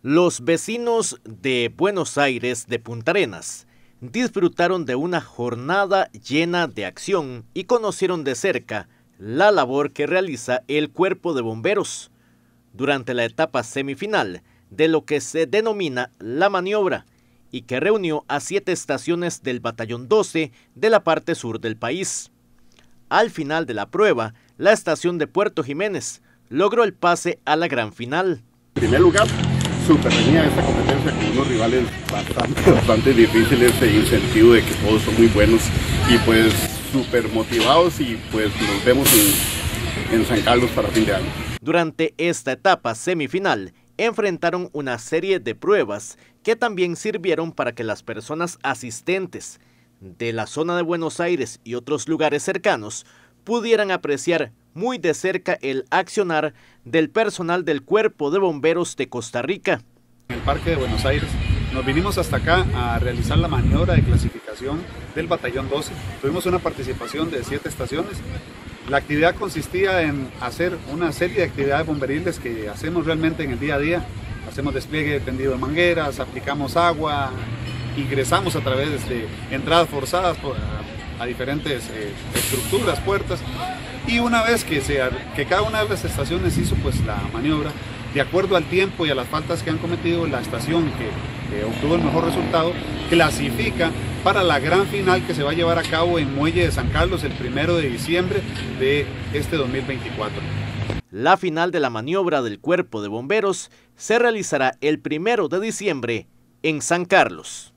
Los vecinos de Buenos Aires de Punta Arenas disfrutaron de una jornada llena de acción y conocieron de cerca la labor que realiza el Cuerpo de Bomberos durante la etapa semifinal de lo que se denomina la maniobra y que reunió a 7 estaciones del Batallón 12 de la parte sur del país. Al final de la prueba, la estación de Puerto Jiménez logró el pase a la gran final. En primer lugar, súper reñida esta competencia con unos rivales bastante difíciles en el sentido de que todos son muy buenos y pues súper motivados y pues nos vemos en San Carlos para fin de año. Durante esta etapa semifinal enfrentaron una serie de pruebas que también sirvieron para que las personas asistentes de la zona de Buenos Aires y otros lugares cercanos pudieran apreciar muy de cerca el accionar del personal del Cuerpo de Bomberos de Costa Rica. En el Parque de Buenos Aires nos vinimos hasta acá a realizar la maniobra de clasificación del Batallón 12. Tuvimos una participación de 7 estaciones. La actividad consistía en hacer una serie de actividades bomberiles que hacemos realmente en el día a día. Hacemos despliegue de tendido de mangueras, aplicamos agua, ingresamos a través de entradas forzadas a diferentes estructuras, puertas. Y una vez que cada una de las estaciones hizo pues la maniobra, de acuerdo al tiempo y a las faltas que han cometido, la estación que obtuvo el mejor resultado clasifica para la gran final que se va a llevar a cabo en Muelle de San Carlos el 1 de diciembre de este 2024. La final de la maniobra del Cuerpo de Bomberos se realizará el 1 de diciembre en San Carlos.